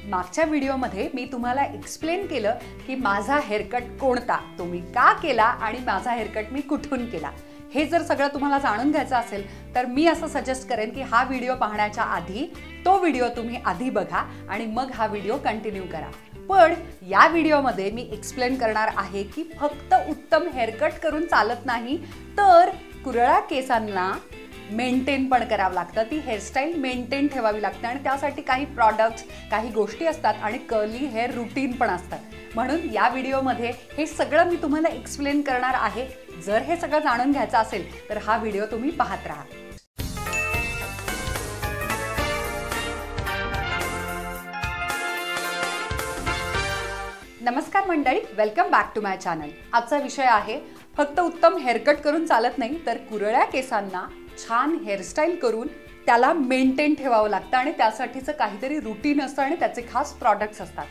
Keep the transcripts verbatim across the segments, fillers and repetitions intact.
मागच्या व्हिडिओमध्ये मी तुम्हाला एक्सप्लेन केलं की माझा हेअरकट कोणता, तो मी का केला आणि माझा हेअरकट मी कुठून केला। हे जर सगळं तुम्हाला जाणून घ्यायचं असेल तर मी असं सजेस्ट करेन की हा व्हिडिओ पाहण्याच्या आधी तो व्हिडिओ तुम्ही आधी बघा आणि मग हा व्हिडिओ कंटिन्यू करा। पण या व्हिडिओमध्ये मी एक्सप्लेन करणार आहे की फक्त उत्तम हेअरकट करून चालत नाही, तर कुरळ्या केसांना मेंटेन पण करावं लागतं, ती हेअरस्टाईल मेंटेन ठेवावी लागते आणि त्यासाठी काही प्रॉडक्ट्स, काही गोष्टी असतात आणि कर्ली हेअर रुटीन पण असतात। म्हणून या व्हिडिओमध्ये हे सगळं मी तुम्हाला एक्सप्लेन करणार आहे। जर हे सगळं जाणून घ्यायचं असेल तर हा व्हिडिओ तुम्ही पाहत राहा। नमस्कार मंडळी, welcome back to my channel. आजचा विषय आहे फक्त उत्तम हेअरकट करून चालत नाही, तर कुरळ्या केसांना छान हेअरस्टाईल करून त्याला मेंटेन ठेवावं लागतं आणि त्यासाठीचं काहीतरी रुटीन असतं आणि त्याचे खास प्रॉडक्ट्स असतात।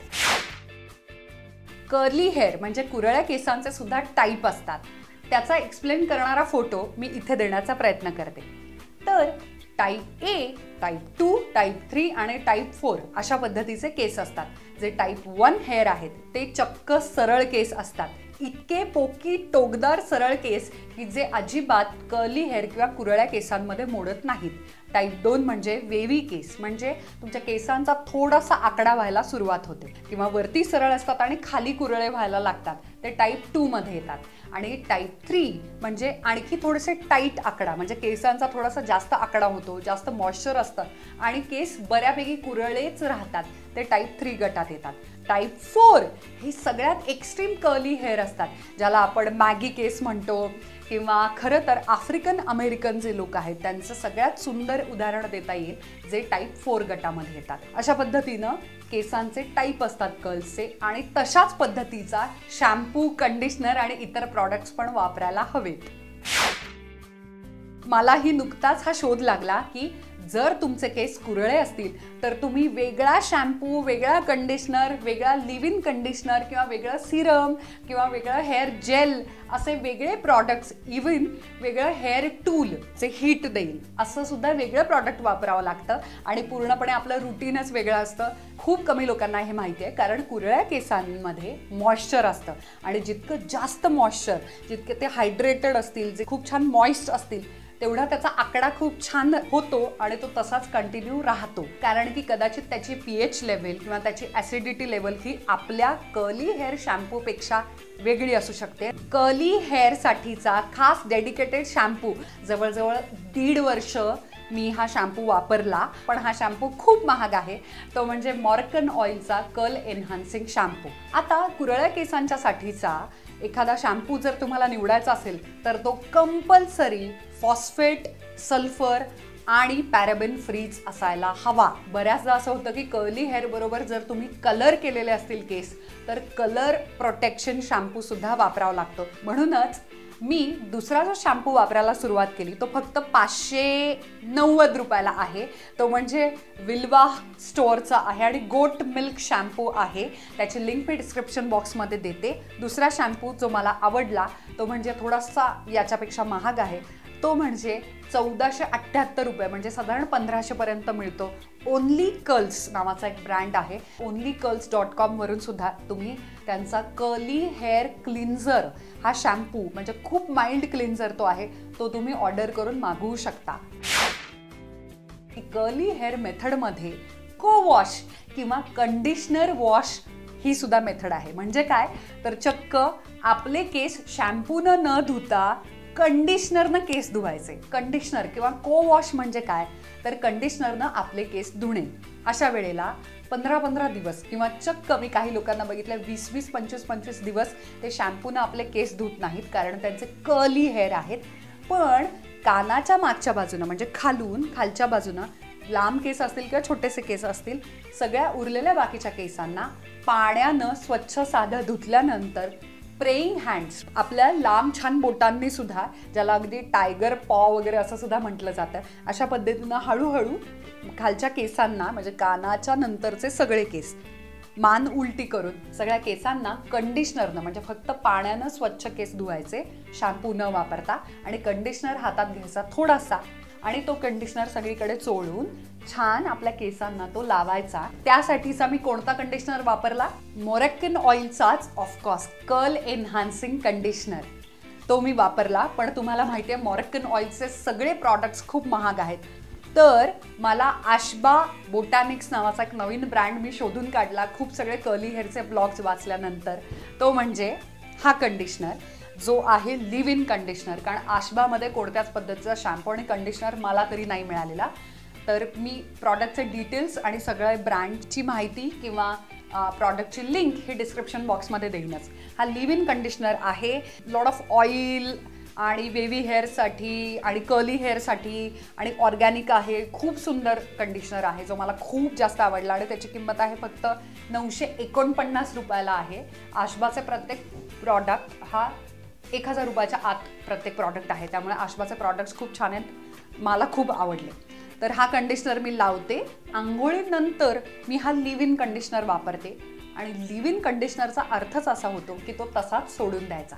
कर्ली हेअर म्हणजे कुरळ्या केसांचे सुद्धा टाईप असतात, त्याचा एक्सप्लेन करणारा फोटो मी इथे देण्याचा प्रयत्न करते। तर type A, type two, type three आणि टाईप फोर अशा पद्धतीचे केस असतात। जे टाईप वन हेअर आहेत ते चक्क सरळ केस असतात, इतके पोकी टोकदार सरळ केस की जे अजिबात कर्ली हेअर किंवा कुरळ्या केसांमध्ये मोडत नाहीत। टाईप दोन म्हणजे वेवी केस, म्हणजे तुमच्या केसांचा थोडासा आकडा व्हायला सुरुवात होते किंवा वरती सरळ असतात आणि खाली कुरळे व्हायला लागतात, ते टाईप टू मध्ये येतात। आणि टाईप थ्री म्हणजे आणखी थोडेसे टाईट आकडा, म्हणजे केसांचा थोडासा जास्त आकडा होतो, जास्त मॉइश्चर असतं आणि केस बऱ्यापैकी कुरळेच राहतात, ते टाईप थ्री गटात येतात। टाईप फोर हे सगळ्यात एक्स्ट्रीम कर्ली हेअर असतात, ज्याला आपण मॅगी केस म्हणतो किंवा खरं तर आफ्रिकन अमेरिकन जे लोक आहेत त्यांचं सगळ्यात सुंदर उदाहरण देता येईल, जे टाईप फोर गटामध्ये येतात। अशा पद्धतीनं केसांचे टाईप असतात कर्ल्सचे, आणि तशाच पद्धतीचा शॅम्पू, कंडिशनर आणि इतर प्रॉडक्ट्स पण वापरायला हवेत। मलाही नुकताच हा शोध लागला की जर तुमचे केस कुरळे असतील तर तुम्ही वेगळा शॅम्पू, वेगळा कंडिशनर, वेगळा लिव्ह इन कंडिशनर किंवा वेगळं सिरम किंवा वेगळं हेअर जेल असे वेगळे प्रॉडक्ट्स, इव्हन वेगळं हेअर टूल जे हीट देईल असं सुद्धा वेगळं प्रॉडक्ट वापरावं लागतं आणि पूर्णपणे आपलं रुटीनच वेगळं असतं। खूप कमी लोकांना हे माहिती आहे, कारण कुरळ्या केसांमध्ये मॉइश्चर असतं आणि जितकं जास्त मॉइश्चर, जितके ते हायड्रेटेड असतील, जे खूप छान मॉइस्ट असतील, तेवढा त्याचा आकडा खूप छान होतो आणि तो तसाच कंटिन्यू राहतो, कारण की कदाचित त्याची पीएच लेवल किंवा त्याची ॲसिडिटी लेवल ही आपल्या कर्ली हेअर शॅम्पू पेक्षा वेगळी असू शकते। कर्ली हेअर साठीचा खास डेडिकेटेड शॅम्पू जवळजवळ दीड वर्ष मी हा शॅम्पू वापरला, पण हा शॅम्पू खूप महाग आहे, तो म्हणजे मॉर्कन ऑइलचा कर्ल एनहान्सिंग शॅम्पू। आता कुरळ्या केसांच्या साठीचा एखादा शॅम्पू जर तुम्हाला निवडायचा असेल तर तो कंपल्सरी फॉस्फेट, सल्फर आणि पॅराबेन फ्रीज असायला हवा। बऱ्याचदा असं होतं की कर्ली हेअर बरोबर जर तुम्ही कलर केलेले असतील केस तर कलर प्रोटेक्शन शॅम्पू सुद्धा वापरावा लागतो। म्हणूनच मी दुसरा जो शॅम्पू वापरायला सुरुवात केली तो फक्त पाचशे नव्वद रुपयाला आहे, तो म्हणजे विल्वा स्टोअरचा आहे आणि गोट मिल्क शॅम्पू आहे। त्याची लिंक मी डिस्क्रिप्शन बॉक्समध्ये देते। दुसरा शॅम्पू जो मला आवडला तो म्हणजे थोडासा याच्यापेक्षा महाग आहे, तो म्हणजे चौदाशे अठ्ठ्याहत्तर रुपये, म्हणजे साधारण पंधराशे पर्यंत मिळतो। ओनली कर्ल्स नावाचा एक ब्रँड आहे, ओनली कर्ल्स डॉट कॉम वरून सुद्धा तुम्ही त्यांचा कर्ली हेअर क्लिन्झर हा शॅम्पू, म्हणजे खूप माइल्ड क्लिन्झर तो आहे, तो तुम्ही ऑर्डर करून मागवू शकता। कर्ली हेअर मेथडमध्ये को वॉश किंवा कंडिशनर वॉश ही सुद्धा मेथड आहे। म्हणजे काय तर चक्क आपले केस शॅम्पूनं न धुता कंडिशनरनं केस धुवायचे। कंडिशनर किंवा को वॉश म्हणजे काय तर कंडिशनरनं आपले केस धुणे। अशा वेळेला पंधरा पंधरा दिवस किंवा चक्क मी काही लोकांना बघितलं वीस वीस पंचवीस पंचवीस दिवस ते शॅम्पूनं आपले केस धुत नाहीत, कारण त्यांचे कर्ली हेअर आहेत। पण कानाच्या मागच्या बाजूनं, म्हणजे खालून खालच्या बाजूनं लांब केस असतील किंवा छोटेसे केस असतील, सगळ्या उरलेल्या बाकीच्या केसांना पाण्यानं स्वच्छ साधं धुतल्यानंतर प्रेइंग हँड्स, आपल्या लांब छान बोटांनी सुद्धा, ज्याला अगदी टायगर पॉ वगैरे असं सुद्धा म्हटलं जातं, अशा पद्धतीनं हळूहळू खालच्या केसांना, म्हणजे कानाच्या नंतरचे सगळे केस, मान उलटी करून सगळ्या केसांना कंडिशनरनं, म्हणजे फक्त पाण्यानं स्वच्छ केस धुवायचे, शॅम्पू न वापरता, आणि कंडिशनर हातात घ्यायचा थोडासा आणि तो कंडिशनर सगळीकडे चोळून छान आपल्या केसांना तो लावायचा. त्यासाठीचा मी कोणता कंडिशनर वापरला? मोरक्कन ऑइलचाच ऑफकोर्स कर्ल एनहान्सिंग कंडिशनर, तो मी वापरला. पण तुम्हाला माहिती आहे मोरक्कन ऑइलचे सगळे प्रॉडक्ट्स खूप महाग आहेत, तर मला आशबा बोटॅनिक्स नावाचा एक नवीन ब्रँड मी शोधून काढला खूप सगळे कर्ली हेअरचे ब्लॉग्स वाचल्यानंतर. तो म्हणजे हा कंडिशनर जो आहे लिव्ह इन कंडिशनर. कारण आशबामध्ये कोणत्याच पद्धतीचा शॅम्पू आणि कंडिशनर मला तरी नाही मिळालेला. तर मी प्रॉडक्टचे डिटेल्स आणि सगळ्या ब्रँडची माहिती किंवा प्रॉडक्टची लिंक हे डिस्क्रिप्शन बॉक्समध्ये देईनच. हा लिव्ह इन कंडिशनर आहे. लॉट ऑफ ऑइल आणि वेव्ही हेअरसाठी आणि कर्ली हेअरसाठी आणि ऑर्गॅनिक आहे. खूप सुंदर कंडिशनर आहे जो मला खूप जास्त आवडला आणि त्याची किंमत आहे फक्त नऊशे एकोणपन्नास रुपयाला आहे. आशबाचे प्रत्येक प्रॉडक्ट हा एक हजार रुपयाच्या आत प्रत्येक प्रॉडक्ट आहे, त्यामुळे आशबाचे प्रॉडक्ट्स खूप छान आहेत, मला खूप आवडले. तर हा कंडिशनर मी लावते. आंघोळीनंतर मी हा लिव्ह इन कंडिशनर वापरते आणि लिव्ह इन कंडिशनरचा अर्थच असा होतो की तो तसाच सोडून द्यायचा.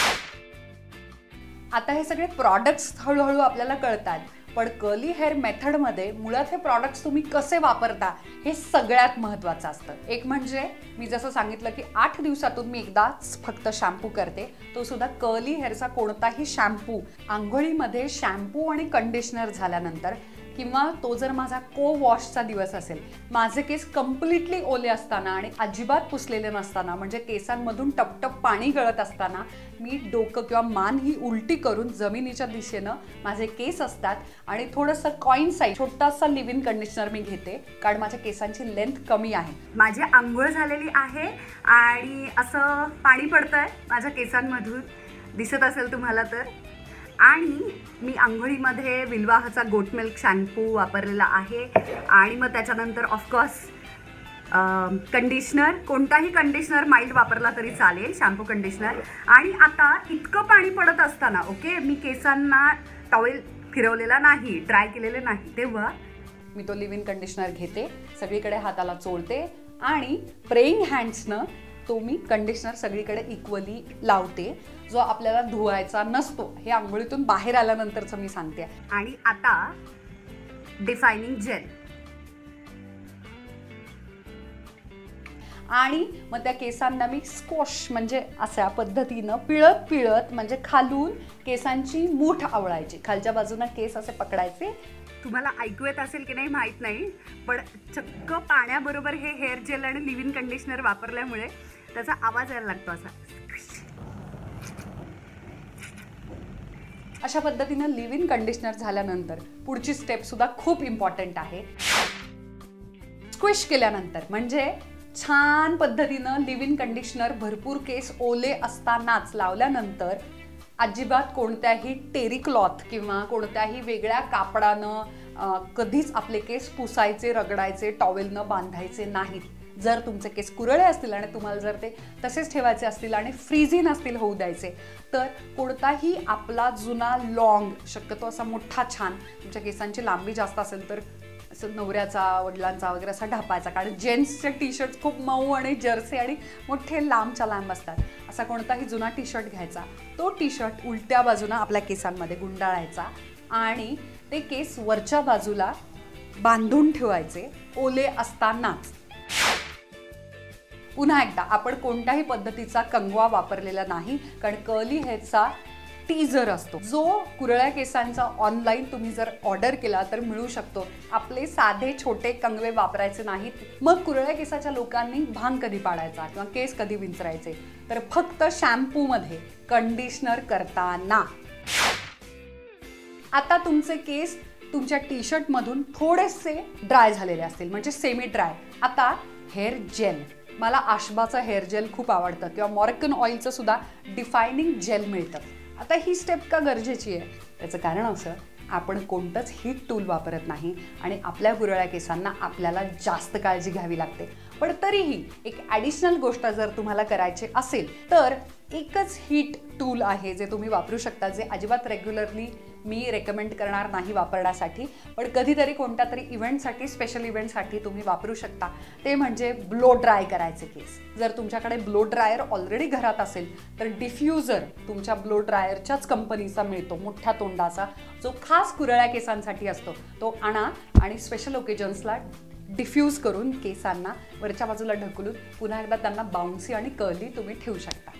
आता हे सगळे प्रॉडक्ट्स हळूहळू आपल्याला कळतात, पण कर्ली हेअर मेथडमध्ये मुळात हे प्रॉडक्ट्स तुम्ही कसे वापरता हे सगळ्यात महत्त्वाचं असतं. एक म्हणजे मी जसं सांगितलं की आठ दिवसातून मी एकदाच फक्त शॅम्पू करते, तो सुद्धा कर्ली हेअरचा कोणताही शॅम्पू आंघोळीमध्ये शॅम्पू आणि कंडिशनर झाल्यानंतर, किंवा तो जर माझा को वॉशचा दिवस असेल, माझे केस कम्प्लिटली ओले असताना आणि अजिबात पुसलेले नसताना, म्हणजे केसांमधून टपटप पाणी गळत असताना मी डोकं किंवा मान ही उलटी करून जमिनीच्या दिशेनं माझे केस असतात आणि थोडंसं कॉइन साईज छोटासा लिव्ह इन कंडिशनर मी घेते, कारण माझ्या केसांची लेंथ कमी आहे. माझी आंघोळ झालेली आहे आणि असं पाणी पडतंय माझ्या केसांमधून, दिसत असेल तुम्हाला तर. आणि मी आंघोळीमध्ये विल्वाहचा गोट मिल्क शॅम्पू वापरलेला आहे आणि मग त्याच्यानंतर ऑफकोर्स कंडिशनर, कोणताही कंडिशनर माइल्ड वापरला तरी चालेल, शॅम्पू कंडिशनर. आणि आता इतकं पाणी पडत असताना ओके मी केसांना टॉवेल फिरवलेला नाही, ड्राय केलेले नाही, तेव्हा मी तो लिव्ह इन कंडिशनर घेते, सगळीकडे हाताला चोळते आणि प्रेइंग हँड्सनं तो मी कंडिशनर सगळीकडे इक्वली लावते, जो आपल्याला धुवायचा नसतो. हे आंघोळीतून बाहेर आल्यानंतरचं मी सांगते. आणि आता डिफायनिंग जेल, आणि मग त्या केसांना मी स्क्वॉश म्हणजे अशा पद्धतीनं पिळत पिळत म्हणजे खालून केसांची मूठ आवळायची, खालच्या बाजूनं केस असे पकडायचे. तुम्हाला ऐकू येत असेल की नाही माहीत नाही, पण चक्क पाण्याबरोबर हे हेअर जेल आणि लिव्ह इन कंडिशनर वापरल्यामुळे त्याचा आवाज यायला लागतो असा. अशा पद्धतीनं लिव्ह इन कंडिशनर झाल्यानंतर पुढची स्टेप सुद्धा खूप इम्पॉर्टंट आहे. स्क्विश केल्यानंतर म्हणजे छान पद्धतीनं लिव्ह इन कंडिशनर भरपूर केस ओले असतानाच लावल्यानंतर अजिबात कोणत्याही टेरी क्लॉथ किंवा कोणत्याही वेगळ्या कापडानं कधीच आपले केस पुसायचे, रगडायचे, टॉवेलनं बांधायचे नाहीत. जर तुमचे केस कुरळे असतील आणि तुम्हाला जर ते तसेच ठेवायचे असतील आणि फ्रीझी नसतील होऊ द्यायचे, तर कोणताही आपला जुना लॉंग, शक्यतो असा मोठा छान, तुमच्या केसांची लांबी जास्त असेल तर असं नवऱ्याचा वडिलांचा वगैरे असा ढापायचा, कारण जेंट्सचे टी शर्ट खूप मऊ आणि जर्सी आणि मोठे लांबच्या लांब असतात. असा कोणताही जुना टी शर्ट घ्यायचा, तो टी शर्ट उलट्या बाजूनं आपल्या केसांमध्ये गुंडाळायचा आणि ते केस वरच्या बाजूला बांधून ठेवायचे ओले असतानाच. पुन्हा एकदा आपण कोणत्याही पद्धतीचा कंगवा वापरलेला नाही, कारण कर्ली हेअरचा टीजर असतो जो कुरळ्या केसांचा ऑनलाईन तुम्ही जर ऑर्डर केला तर मिळू शकतो. आपले साधे छोटे कंगवे वापरायचे नाहीत. मग कुरळ्या केसाच्या लोकांनी भांग कधी पाडायचा किंवा केस कधी विंचरायचे, तर फक्त शॅम्पूमध्ये कंडिशनर करताना. आता तुमचे केस तुमच्या टी शर्टमधून थोडेसे ड्राय झालेले असतील, म्हणजे सेमी ड्राय. आता हेअर जेल, मला आशबाचं हेअर जेल खूप आवडतं किंवा मोरक्कन ऑइलचं सुद्धा डिफायनिंग जेल मिळतं. आता ही स्टेप का गरजेची आहे? त्याचं कारण असं, आपण कोणतंच हीट टूल वापरत नाही आणि आपल्या कुरळ्या केसांना आपल्याला जास्त काळजी घ्यावी लागते. पण तरीही एक ॲडिशनल गोष्ट जर तुम्हाला करायची असेल तर एकच हीट टूल आहे जे तुम्ही वापरू शकता, जे अजिबात रेग्युलरली मी रेकमेंड करणार नाही वापरण्यासाठी, पण कधीतरी कोणत्या तरी इव्हेंटसाठी, स्पेशल इव्हेंटसाठी तुम्ही वापरू शकता. ते म्हणजे ब्लो ड्राय करायचे केस. जर तुमच्याकडे ब्लो ड्रायर ऑलरेडी घरात असेल तर डिफ्युजर तुमच्या ब्लो ड्रायरच्याच कंपनीचा मिळतो, मोठ्या तोंडाचा, जो खास कुरळ्या केसांसाठी असतो. तो आणा आणि स्पेशल ओकेजन्सला डिफ्यूज करून केसांना वरच्या बाजूला ढकलून पुन्हा एकदा त्यांना बाउन्सी आणि कर्ली तुम्ही ठेवू शकता.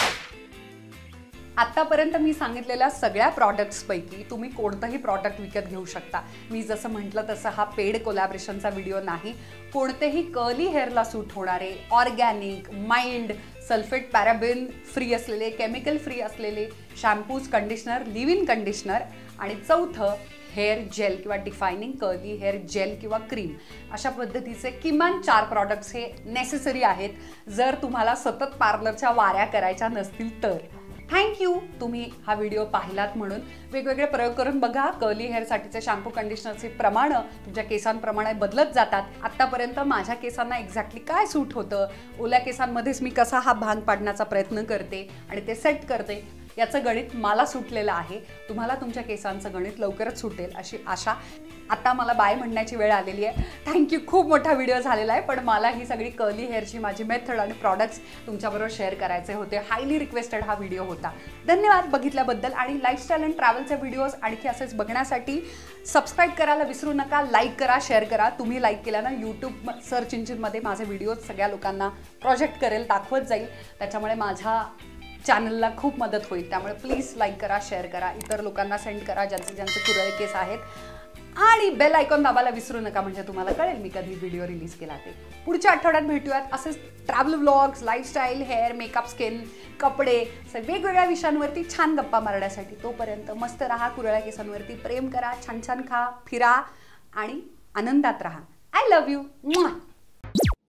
आत्तापर्यंत मी सांगितलेल्या सगळ्या प्रॉडक्ट्सपैकी तुम्ही कोणतंही प्रॉडक्ट विकत घेऊ शकता. मी जसं म्हटलं तसं हा पेड कोलॅबरेशनचा व्हिडिओ नाही. कोणतेही कर्ली हेअरला सूट होणारे, organic, mild, sulphate paraben free असलेले, केमिकल फ्री असलेले shampoos, conditioner, leave in conditioner आणि चौथं हेअर जेल किंवा डिफायनिंग कर्ली हेअर जेल किंवा क्रीम, अशा पद्धतीचे किमान चार प्रॉडक्ट्स हे नेसेसरी आहेत जर तुम्हाला सतत पार्लरच्या वाऱ्या करायच्या नसतील तर. थँक्यू तुम्ही हा व्हिडिओ पाहिलात म्हणून. वेगवेगळे प्रयोग करून बघा. कर्ली हेअरसाठीचे शॅम्पू कंडिशनरचे प्रमाणं तुमच्या केसांप्रमाणे बदलत जातात. आत्तापर्यंत माझ्या केसांना एक्झॅक्टली काय सूट होतं, ओल्या केसांमध्येच मी कसा हा भांग पाडण्याचा प्रयत्न करते आणि ते सेट करते, याचं गणित मला सुटलेलं आहे. तुम्हाला तुमच्या केसांचं गणित लवकरच सुटेल अशी आशा. आता मला बाय म्हणण्याची वेळ आलेली आहे. थँक्यू. खूप मोठा व्हिडिओ झालेला आहे, पण मला ही सगळी कर्ली हेअरची माझी मेथड आणि प्रॉडक्ट्स तुमच्याबरोबर शेअर करायचे होते. हायली रिक्वेस्टेड हा व्हिडिओ होता. धन्यवाद बघितल्याबद्दल. आणि लाईफस्टाईल अँड ट्रॅव्हलचे व्हिडिओज आणखी असेच बघण्यासाठी सबस्क्राईब करायला विसरू नका. लाईक करा, शेअर करा. तुम्ही लाईक केल्यानं यूट्यूब सर्च इंजिनमध्ये माझे व्हिडिओज सगळ्या लोकांना प्रोजेक्ट करेल, दाखवत जाईल. त्याच्यामुळे माझ्या चॅनलला खूप मदत होईल. त्यामुळे प्लीज लाईक करा, शेअर करा, इतर लोकांना सेंड करा ज्यांचे ज्यांचे कुरळे केस आहेत. आणि बेल आयकॉन दाबायला विसरू नका, म्हणजे तुम्हाला कळेल मी कधी व्हिडिओ रिलीज केला ते. पुढच्या आठवड्यात भेटूयात असेच travel vlogs, lifestyle, hair, makeup, skin, कपडे, वेगवेगळ्या विषयांवरती छान गप्पा मारण्यासाठी. तोपर्यंत मस्त राहा, कुरळ्या केसांवरती प्रेम करा, छान छान खा, फिरा आणि आनंदात राहा. I love you.